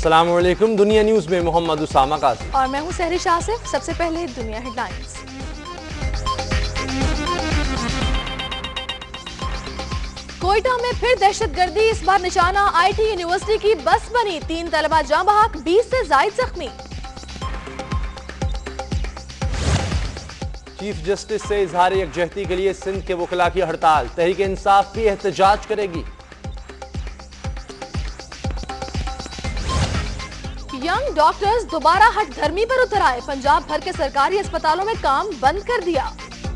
अस्सलामुअलैकुम। दुनिया न्यूज में मोहम्मद उसामा काज़ी और मैं हूं सहरिश आसिफ। सबसे पहले दुनिया हेडलाइंस। कोयटा में फिर दहशतगर्दी, इस बार निशाना आईटी यूनिवर्सिटी की बस बनी। 3 तलबा जाँ बहक, 20 से जायद जख्मी। चीफ जस्टिस से इजहार यकजहती के लिए सिंध के वकला की हड़ताल, तहरीक इंसाफ भी एहतजाज करेगी। यंग डॉक्टर्स दोबारा हट धर्मी पर उतर आए, पंजाब भर के सरकारी अस्पतालों में काम बंद कर दिया।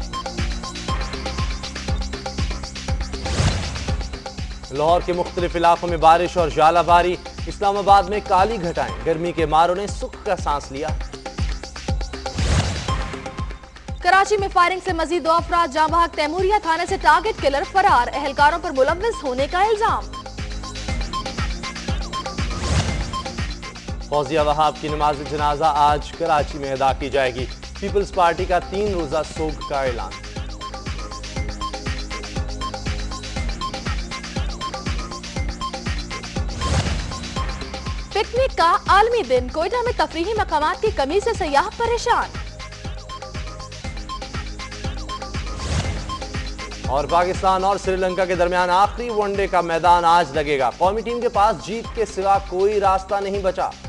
लाहौर के मुख्तलिफ इलाकों में बारिश और जालाबारी, इस्लामाबाद में काली घटाएं, गर्मी के मारों ने सुख का सांस लिया। कराची में फायरिंग से मजीद 2 अफराद जाँ बहक, तैमूरिया थाने से टारगेट किलर फरार, एहलकारों पर मुलव्विस होने का इल्जाम। फौजिया वहाब की नमाज जनाजा आज कराची में अदा की जाएगी। पीपल्स पार्टी का 3 रोजा सोग का ऐलान। पिकनिक का आलमी दिन, कोयटा में तफरीही मकामात की कमी से सयाह परेशान। और पाकिस्तान और श्रीलंका के दरमियान आखिरी वनडे का मैदान आज लगेगा। कौमी टीम के पास जीत के सिवा कोई रास्ता नहीं बचा।